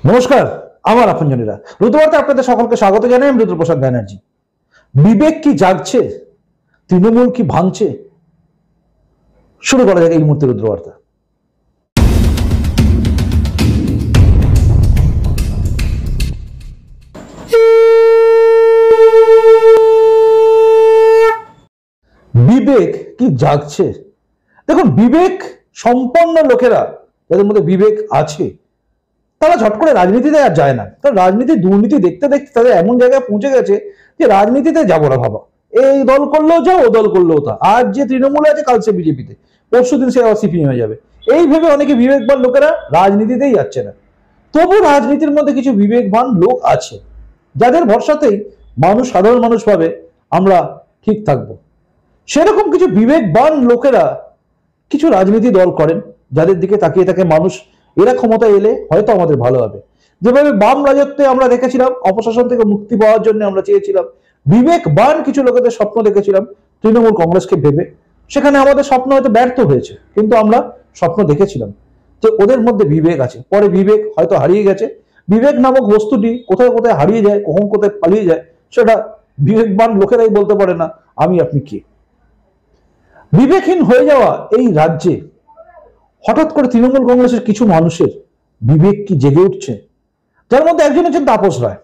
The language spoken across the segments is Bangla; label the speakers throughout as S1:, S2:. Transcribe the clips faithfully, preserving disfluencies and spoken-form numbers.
S1: নমস্কার, আমার আপনজনেরা, রুদ্রবার্তায় আপনাদের সকলকে স্বাগত জানাই। আমি রুদ্রপ্রসাদ ব্যানার্জি। বিবেক কি জাগছে? তৃণমূল কি ভাঙছে? শুরু করা যাক এই মুহূর্তে রুদ্রবার্তা। বিবেক কি জাগছে? দেখুন, বিবেক সম্পন্ন লোকেরা, যাদের মধ্যে বিবেক আছে, তারা ঝট করে রাজনীতিতে আর যায় না। কারণ রাজনীতি দুর্নীতি দেখতে দেখতে তাদের এমন জায়গায় পৌঁছে গেছে যে রাজনীতিতে যাবো না ভাবা, এই দল করলেও যা, ও দল করলেও তা। আজ যে তৃণমূলে আছে, কাল সে বিজেপিতে, পরশু দিন সে আবার সিপিএম হয়ে যাবে। এই ভেবে অনেকে বিবেকবান লোকেরা রাজনীতিতেই যাচ্ছে না। তবু রাজনীতির মধ্যে কিছু বিবেকবান লোক আছে, যাদের ভরসাতেই মানুষ, সাধারণ মানুষ ভাবে আমরা ঠিক থাকবো। সেরকম কিছু বিবেকবান লোকেরা কিছু রাজনীতি দল করেন, যাদের দিকে তাকিয়ে থাকে মানুষ, এরা ক্ষমতা এলে হয়তো আমাদের ভালো হবে। যেভাবে বাম রাজত্বে আমরা দেখেছিলাম, অপশাসন থেকে মুক্তি পাওয়ার জন্য আমরা চেয়েছিলাম, বিবেকবান কিছু লোকেদের স্বপ্ন দেখেছিলাম তৃণমূল কংগ্রেসকে ভেবে। সেখানে আমাদের স্বপ্ন হয়তো ব্যর্থ হয়েছে, কিন্তু আমরা স্বপ্ন দেখেছিলাম যে ওদের মধ্যে বিবেক আছে। পরে বিবেক হয়তো হারিয়ে গেছে। বিবেক নামক বস্তুটি কোথায় কোথায় হারিয়ে যায়, কখন কোথায় পালিয়ে যায়, সেটা বিবেকবান লোকেরাই বলতে পারে না। আমি আপনি কে? বিবেকহীন হয়ে যাওয়া এই রাজ্যে হঠাৎ করে তৃণমূল কংগ্রেসের কিছু মানুষের বিবেক কি জেগে উঠছে? যার মধ্যে একজন হচ্ছেন তাপস রায়।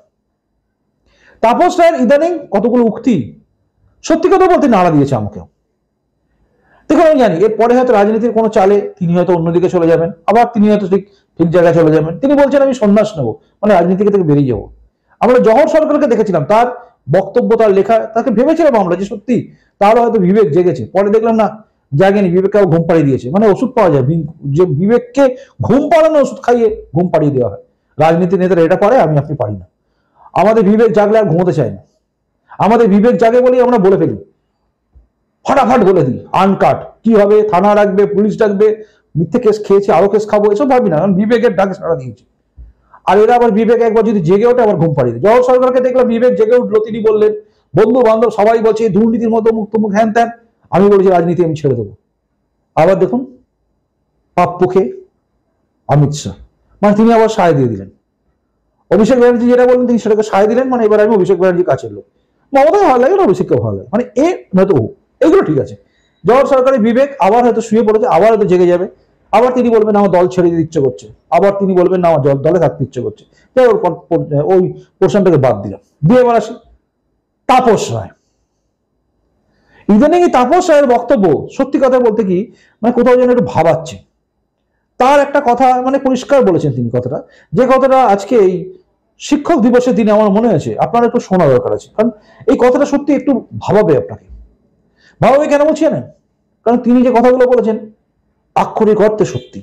S1: তাপস রায়ের ইদানিং কতগুলো উক্তি সত্যি কথা বলতে নাড়া দিয়েছে আমাকেও। দেখুন, আমি জানি এরপরে হয়তো রাজনীতির কোনো চালে তিনি হয়তো অন্যদিকে চলে যাবেন, আবার তিনি হয়তো ঠিক ঠিক জায়গায় চলে যাবেন। তিনি বলছেন আমি সন্ন্যাস নেবো, মানে রাজনীতি থেকে বেরিয়ে যাবো। আমরা জহর সরকারকে দেখেছিলাম, তার বক্তব্য, তার লেখা, তাকে ভেবেছিলাম আমরা যে সত্যি তারও হয়তো বিবেক জেগেছে। পরে দেখলাম না, জাগেনি। বিবেককে ঘুম পাড়িয়ে দিয়েছে। মানে ওষুধ পাওয়া যায়, যে বিবেককে ঘুম পাড়ানো ওষুধ খাইয়ে ঘুম পাড়িয়ে দেওয়া হয়। রাজনীতি নেতারা এটা পারে, আমি আপনি পারি না। আমাদের বিবেক জাগলে আর ঘুমোতে চাই না। আমাদের বিবেক জাগে বলেই আমরা বলে ফেলি, ফটাফট বলে দিই, আনকাট কি হবে, থানা রাখবে, পুলিশ ডাকবে, মিথ্যে কেস খেয়েছি আরো কেস খাবো, এসব ভাবি না। কারণ বিবেকের ডাকে সাড়া দিয়েছি। আর এরা আবার বিবেক একবার যদি জেগে ওঠে আবার ঘুম পাড়িয়ে দেয়। জওহর সরকারকে দেখলাম বিবেক জেগে উঠলো, তিনি বললেন বন্ধু বান্ধব সবাই বলছে দুর্নীতির মতো মুক্ত মুখ হ্যান ত্যান, আমি বলেছি রাজনীতি আমি ছেড়ে দেবো। আবার দেখুন পাপ্পুকে অমিত শাহ, মানে তিনি আবার সায় দিয়ে দিলেন। অভিষেক ব্যানার্জি যেটা বললেন তিনি সেটাকে সায় দিলেন, মানে এবার আমি অভিষেক ব্যানার্জি কাছের লোক। মমতাও ভালো লাগে, অভিষেককে ভালো লাগে, মানে এ নয়তো ও, এগুলো ঠিক আছে। জওহর সরকারের বিবেক আবার হয়তো শুয়ে পড়েছে, আবার হয়তো জেগে যাবে। আবার তিনি বলবেন আমার দল ছেড়ে দিতে ইচ্ছে করছে, আবার তিনি বলবেন না আমার দলে থাকতে ইচ্ছে করছে। তাই ওই পোর্শনটাকে বাদ দিলাম। দিয়ে এবার আসি তাপস রায়। ইদানিং এই তাপস রায়ের বক্তব্য সত্যি কথা বলতে কি, মানে কোথাও যেন একটু ভাবাচ্ছে। তার একটা কথা মানে পরিষ্কার বলেছেন তিনি, কথাটা যে কথাটা আজকে এই শিক্ষক দিবসের দিনে আমার মনে হয়েছে আপনার একটু শোনা দরকার আছে। কারণ এই কথাটা সত্যি একটু ভাবাবে আপনাকে। ভাবাবে কেন বলছি জানেন? কারণ তিনি যে কথাগুলো বলেছেন আক্ষরিক অর্থে সত্যি।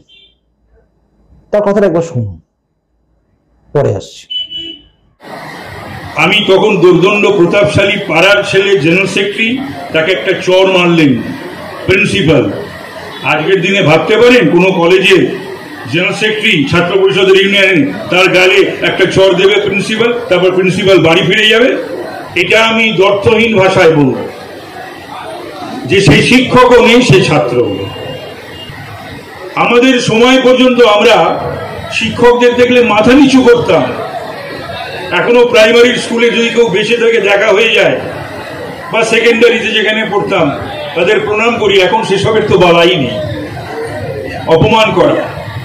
S1: তার কথাটা একবার শুনুন, পরে আসছি।
S2: আমি তখন দুর্দণ্ড প্রতাপশালী পাড়ার ছেলে জেনারেল সেক্রেটারি, তাকে একটা চর মারলেন প্রিন্সিপাল। আজকের দিনে ভাবতে পারেন কোনো কলেজে জেনারেল সেক্রেটারি ছাত্র পরিষদের ইউনিয়নে তার গালে একটা চর দেবে প্রিন্সিপাল, তারপর প্রিন্সিপাল বাড়ি ফিরে যাবে? এটা আমি দ্ব্যর্থহীন ভাষায় বলব যে সেই শিক্ষকও নেই, সে ছাত্রও নেই। আমাদের সময় পর্যন্ত আমরা শিক্ষকদের দেখলে মাথা নিচু করতাম। এখনো প্রাইমারি স্কুলে যদি কেউ বেঁচে থেকে দেখা হয়ে যায়, বা সেকেন্ডারিতে যেখানে পড়তাম তাদের প্রণাম করি। এখন সেসবের তো বলাই নেই। অপমান করা,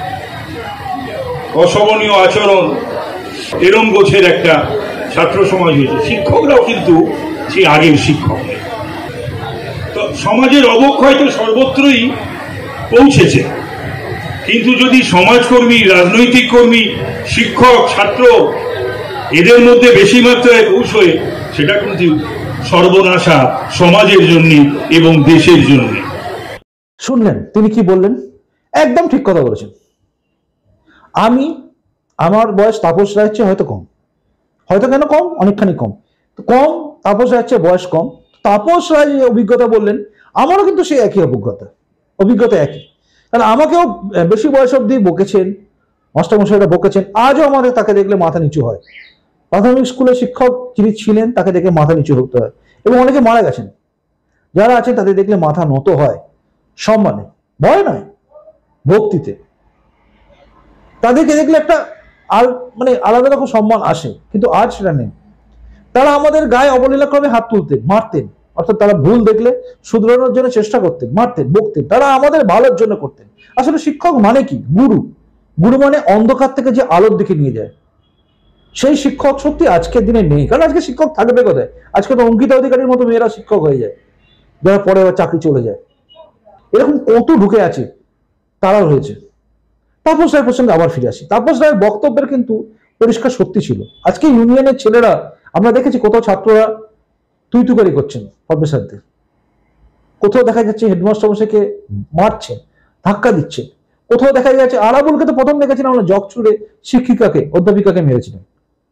S2: অশোভনীয় আচরণ, এরম গোছের একটা ছাত্র সমাজ হয়েছে। শিক্ষকরাও কিন্তু সেই আগের শিক্ষক। তো সমাজের অবক্ষয় তো সর্বত্রই পৌঁছেছে, কিন্তু যদি সমাজকর্মী, রাজনৈতিক কর্মী, শিক্ষক, ছাত্র এদের মধ্যে বেশি মাত্রায় পৌঁছয়, সেটা কিন্তু সর্বনাশা সমাজের জন্য এবং দেশের জন্য।
S1: শুনলেন তিনি কি বললেন? একদম ঠিক কথা বলেছেন। আমি, আমার বয়স তাপস রায়ের চেয়ে হয়তো কম, হয়তো কেন কম, অনেকখানি কম। কম, তাপস রায়ের চেয়ে বয়স কম। তাপস রায় যে অভিজ্ঞতা বললেন, আমারও কিন্তু সেই একই অভিজ্ঞতা, অভিজ্ঞতা একই। কারণ আমাকেও বেশি বয়স অব্দি বকেছেন, মাস্টারমশাইরা বকেছেন। আজও আমাদের তাকে দেখলে মাথা নিচু হয়। প্রাথমিক স্কুলের শিক্ষক যিনি ছিলেন তাকে দেখে মাথা নিচু হতে হয়, এবং অনেকে মারা গেছেন। যারা আছেন তাদের দেখলে মাথা নত হয়, সম্মানে, ভয় নয়, ভক্তিতে। তাদেরকে দেখলে একটা আর মানে আলাদা রকম সম্মান আসে, কিন্তু আজ সেটা নেই। তারা আমাদের গায়ে অবলীলাক্রমে হাত তুলতেন, মারতেন, অর্থাৎ তারা ভুল দেখলে শুধরানোর জন্য চেষ্টা করতেন, মারতেন, বকতেন, তারা আমাদের ভালোর জন্য করতেন। আসলে শিক্ষক মানে কি? গুরু। গুরু মানে অন্ধকার থেকে যে আলোর দিকে নিয়ে যায়, সেই শিক্ষক সত্যি আজকের দিনে নেই। কারণ আজকে শিক্ষক থাকবে কোথায়? আজকে তো অঙ্কিতা অধিকারীর মতো মেয়েরা শিক্ষক হয়ে যায়, যারা পরে আবার চাকরি চলে যায়। এরকম কত ঢুকে আছে, তারাও হয়েছে। তাপস রায়ের প্রসঙ্গে আবার ফিরে আসি। তাপস রায়ের বক্তব্যের কিন্তু পরিষ্কার সত্যি ছিল। আজকে ইউনিয়নের ছেলেরা, আমরা দেখেছি কোথাও ছাত্ররা তুই তুকারি করছেন প্রফেসরদের, কোথাও দেখা যাচ্ছে হেডমাস্টার মশাইকে মারছেন, ধাক্কা দিচ্ছেন, কোথাও দেখা যাচ্ছে আরাবুলকে তো প্রথম দেখেছিলাম আমরা জগ ছুড়ে শিক্ষিকাকে, অধ্যাপিকাকে মেরেছিলেন।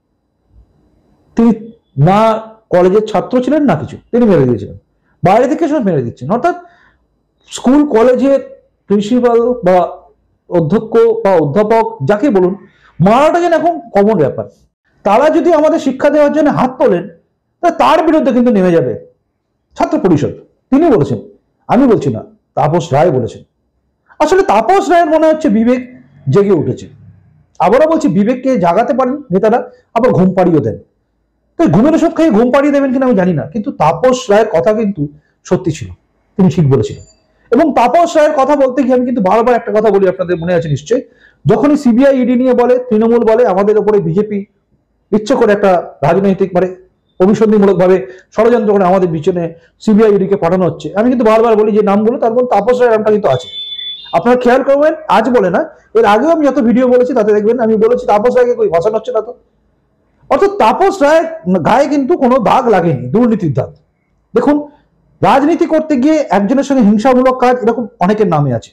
S1: তিনি না কলেজের ছাত্র ছিলেন না কিছু, তিনি মেরে দিয়েছিলেন, বাইরে থেকে সব মেরে দিচ্ছেন। অর্থাৎ স্কুল কলেজের প্রিন্সিপাল বা অধ্যক্ষ বা অধ্যাপক যাকে বলুন, মারাটা যেন এখন কমন ব্যাপার। তারা যদি আমাদের শিক্ষা দেওয়ার জন্য হাত তোলেন, তার বিরুদ্ধে কিন্তু নেমে যাবে ছাত্র পরিষদ। তিনি বলেছেন, আমি বলছি না, তাপস রায় বলেছেন। আসলে তাপস রায়ের মনে হচ্ছে বিবেক জেগে উঠেছে। আবারও বলছি, বিবেককে জাগাতে পারেন নেতারা, আবার ঘুম পাড়িয়ে দেন। তো ঘুমের ওষুধ খাইয়ে ঘুম পাড়িয়ে দেবেন কিনা আমি জানি না, কিন্তু তাপস রায়ের কথা কিন্তু সত্যি ছিল, তিনি ঠিক বলেছিলেন। এবং তাপস রায়ের কথা বলতে গিয়ে আমি কিন্তু বারবার একটা কথা বলি, আপনাদের মনে আছে নিশ্চয়ই, যখনই সিবিআই ইডি নিয়ে বলে, তৃণমূল বলে আমাদের উপরে বিজেপি ইচ্ছে করে একটা রাজনৈতিক মানে অভিসন্ধিমূলক ভাবে ষড়যন্ত্র করে আমাদের পিছনে সিবিআই ইডিকে পাঠানো হচ্ছে, আমি কিন্তু বারবার বলি যে নামগুলো, তার মধ্যে তাপস রায়ের নামটা কিন্তু আছে। আপনারা খেয়াল করবেন, আজ বলে না, এর আগেও আমি যত ভিডিও বলেছি তাতে দেখবেন আমি বলেছি তাপস রায়কে কই ভাষণ হচ্ছে না তো। অর্থাৎ তাপস রায়ের গায়ে কিন্তু কোনো দাগ লাগেনি, দুর্নীতির দাগ। দেখুন, রাজনীতি করতে গিয়ে একজনের সঙ্গে হিংসামূলক কাজ, এরকম অনেকের নামে আছে।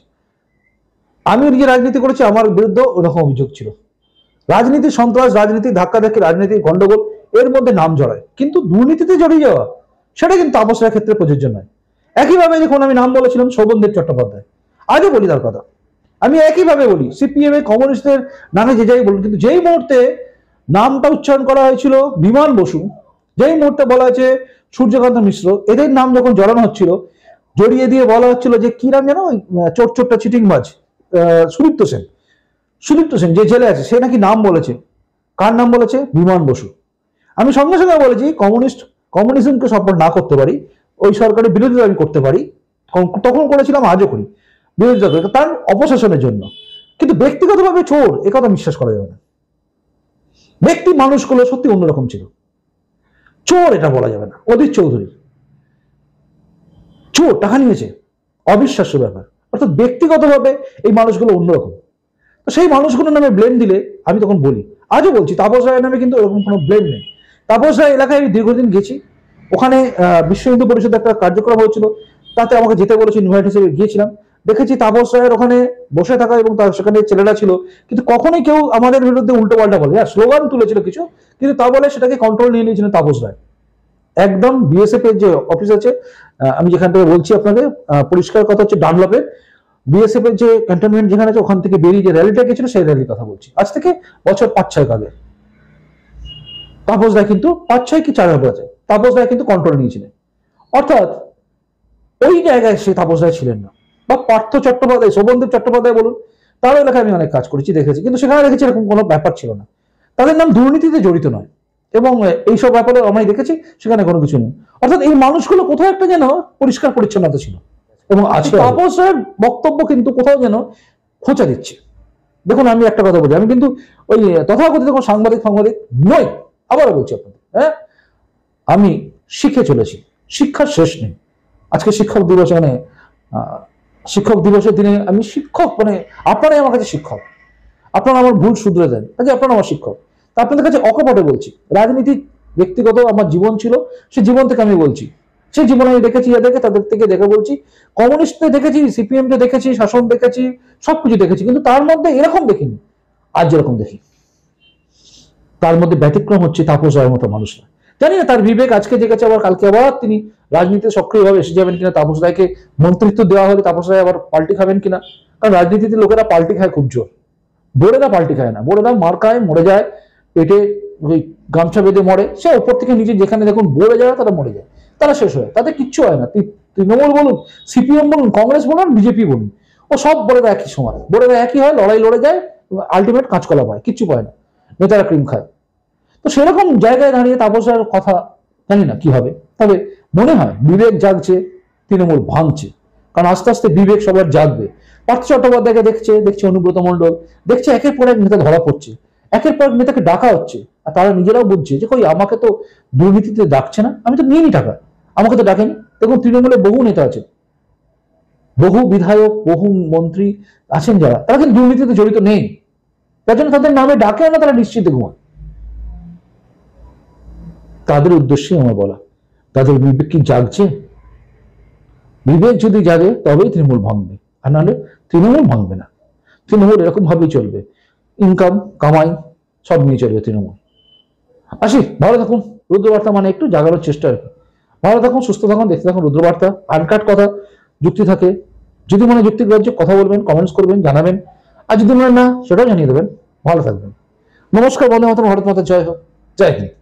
S1: আমিও নিজে রাজনীতি করেছি, আমার বিরুদ্ধে ওরকম অভিযোগ ছিল। রাজনীতি সন্ত্রাস, রাজনীতি ধাক্কা ধাক্কি, রাজনীতি গন্ডগোল, এর মধ্যে নাম জড়ায়, কিন্তু দুর্নীতিতে জড়িয়ে যাওয়া সেটা কিন্তু তাপস রায়ের ক্ষেত্রে প্রযোজ্য নয়। একইভাবে দেখুন, আমি নাম বলেছিলাম শোভনদেব চট্টোপাধ্যায়, আজও বলি তার কথা, আমি একইভাবে বলি সিপিএম এর কমিউনিস্টদের নামে যে যাই বলুন, কিন্তু যেই মুহূর্তে নামটা উচ্চারণ করা হয়েছিল বিমান বসু, যেই মুহূর্তে বলা হয়েছে সূর্যকান্ত মিশ্র, এদের নাম যখন জড়ানো হচ্ছিল, জড়িয়ে দিয়ে বলা হচ্ছিল যে কি নাম যেন, চোট চোটটা চিটিংবাজ সুদীপ্ত সেন, সুদীপ্ত সেন যে জেলে আছে, সে নাকি নাম বলেছে। কার নাম বলেছে? বিমান বসু। আমি সঙ্গে সঙ্গে বলেছি, কমিউনিস্ট কমিউনিজমকে সাপোর্ট না করতে পারি, ওই সরকারের বিরোধিতা আমি করতে পারি, তখন করেছিলাম, আজও করি বিরোধিতা করে, তার অপশাসনের জন্য। কিন্তু ব্যক্তিগতভাবে চোর, এ কথা বিশ্বাস করা যাবে না। ব্যক্তি মানুষগুলো সত্যি অন্যরকম ছিল, চোর এটা বলা যাবে না। অধীর চৌধুরী চোর, টাকা নিয়েছে, অবিশ্বাস্য ব্যাপার। অর্থাৎ ব্যক্তিগতভাবে এই মানুষগুলো অন্যরকম। তো সেই মানুষগুলোর নামে ব্লেম দিলে, আমি তখন বলি, আজও বলছি, তাপস রায়ের নামে কিন্তু এরকম কোনো ব্লেম নেই। তাপস রায় এলাকায় আমি দীর্ঘদিন গেছি, ওখানে বিশ্ব হিন্দু পরিষদ একটা কার্যক্রম হচ্ছিল, তাতে আমাকে যেতে বলেছে, ইনভাইট হিসেবে গিয়েছিলাম। দেখেছি তাপস রায়ের ওখানে বসে থাকা, এবং তার সেখানে ছেলেরা ছিল, কিন্তু কখনোই কেউ আমাদের বিরুদ্ধে উল্টো পাল্টা বলে, হ্যাঁ স্লোগান তুলেছিল কিছু, কিন্তু তা বলে সেটাকে কন্ট্রোল নিয়ে নিয়েছিলেন তাপস রায়। একদম বিএসএফ এর যে অফিস আছে, আমি যেখান থেকে বলছি আপনাকে, পরিষ্কার কথা হচ্ছে ডানলপের বিএসএফ এর যে ক্যান্টনমেন্ট যেখানে আছে, ওখান থেকে বেরিয়ে যে র্যালিটা গেছিল, সেই র্যালির কথা বলছি, আজ থেকে বছর পাঁচ ছয় আগে। তাপস রায় কিন্তু পাঁচ ছয় কি চার হবে আছে, তাপস রায় কিন্তু কন্ট্রোল নিয়েছিলেন। অর্থাৎ ওই জায়গায় সে তাপস রায় ছিলেন না। বা পার্থ চট্টোপাধ্যায়, শোভনদেব চট্টোপাধ্যায় বলুন, তার এলাকায় আমি অনেক কাজ করেছি, দেখেছি, কিন্তু সেখানে দেখেছি এরকম কোনো ব্যাপার ছিল না। তাদের নাম দুর্নীতিতে জড়িত নয়, এবং এইসব ব্যাপারে আমি দেখেছি সেখানে কোনো কিছু নেই। অর্থাৎ এই মানুষগুলো কোথাও একটা যেন পরিষ্কার পরিচ্ছন্নতা ছিল, এবং আজকে তাপস রায়ের বক্তব্য কিন্তু কোথাও যেন খোঁচা দিচ্ছে। দেখুন, আমি একটা কথা বলি, আমি কিন্তু ওই তথাকথিত কোনো সাংবাদিক সাংবাদিক নই, আবারও বলছি আপনাদের, হ্যাঁ আমি শিখে চলেছি, শিক্ষার শেষ নেই। আজকে শিক্ষক দিবস, মানে শিক্ষক দিবসের দিনে আমি শিক্ষক, মানে আপনারাই আমার কাছে শিক্ষক, আপনারা আমার ভুল শুধরে দেন, আজকে আপনারা আমার শিক্ষক। তা আপনাদের কাছে অকপটে বলছি, রাজনীতি ব্যক্তিগত আমার জীবন ছিল, সে জীবন থেকে আমি বলছি, সেই জীবনে আমি দেখেছি, যাদেরকে তাদের থেকে দেখে বলছি। কমিউনিস্টদের দেখেছি, সিপিএম কে দেখেছি, শাসন দেখেছি, সবকিছু দেখেছি, কিন্তু তার মধ্যে এরকম দেখিনি আজ যেরকম দেখি। তার মধ্যে ব্যতিক্রম হচ্ছে তাপস রায়ের মতো মানুষ না। জানি না তার বিবেক আজকে জেগেছে, আবার কালকে আবার তিনি রাজনীতিতে সক্রিয়ভাবে এসে যাবেন কিনা, তাপস রায়কে মন্ত্রিত্ব দেওয়া হলে তাপস রায় আবার পাল্টি খাবেন কিনা। কারণ রাজনীতিতে লোকেরা পাল্টি খায় খুব জোর, বোরেরা পাল্টি খায় না, বোরেরা মার খায়, মরে যায়, পেটে ওই গামছা বেঁধে মরে, সে উপর থেকে নিচে যেখানে দেখুন বলে যায় তারা মরে যায়, তারা শেষ হয়, তাতে কিচ্ছু হয় না। তৃণমূল বলুন, সিপিএম বলুন, কংগ্রেস বলুন, বিজেপি বলুন, ও সব বোরেরা একই সমান, বোরেরা একই হয়, লড়াই লড়ে যায়, আলটিমেট কাঁচকলা পায়, কিচ্ছু পায় না। নেতারা ক্রিম খায়। তো সেরকম জায়গায় দাঁড়িয়ে তাপসের কথা জানি না কি হবে, তবে মনে হয় বিবেক জাগছে, তৃণমূল ভাঙছে। কারণ আস্তে আস্তে বিবেক সবার জাগবে। পার্থ চট্টোপাধ্যায়কে দেখছে, দেখছে অনুব্রত মণ্ডল, দেখছে একের পর এক নেতা ধরা পড়ছে, একের পর এক নেতাকে ডাকা হচ্ছে, আর তারা নিজেরাও বুঝছে যে কই আমাকে তো দুর্নীতিতে ডাকছে না, আমি তো নিইনি টাকা, আমাকে তো ডাকেনি। দেখুন তৃণমূলে বহু নেতা আছে, বহু বিধায়ক, বহু মন্ত্রী আছেন যারা, তারা কিন্তু দুর্নীতিতে জড়িত নেই, তার জন্য তাদের নামে ডাকেও না, তারা নিশ্চিন্তে ঘুমান। তাদের উদ্দেশ্যে আমার বলা, তাদের বিবেক কি জাগছে? বিবেক যদি জাগে তবেই তৃণমূল ভাঙবে, আর নাহলে তৃণমূল ভাঙবে না। তৃণমূল এরকম ভাবেই চলবে, ইনকাম কামাই সব নিয়ে চলবে তৃণমূল। আসি, ভালো থাকুন। রুদ্রবার্তা মানে একটু জাগানোর চেষ্টা আর কি। ভালো থাকুন, সুস্থ থাকুন, দেখতে থাকুন রুদ্রবার্তা। আনকাট কথা, যুক্তি থাকে, যদি মনে যুক্তিগ্রাহ্য কথা বলবেন, কমেন্টস করবেন, জানাবেন, আর যদি মনে না সেটাও জানিয়ে দেবেন। ভালো থাকবেন। নমস্কার, বন্দে মাতরম, ভারত মাতা জয় হোক, জয় হিন্দ।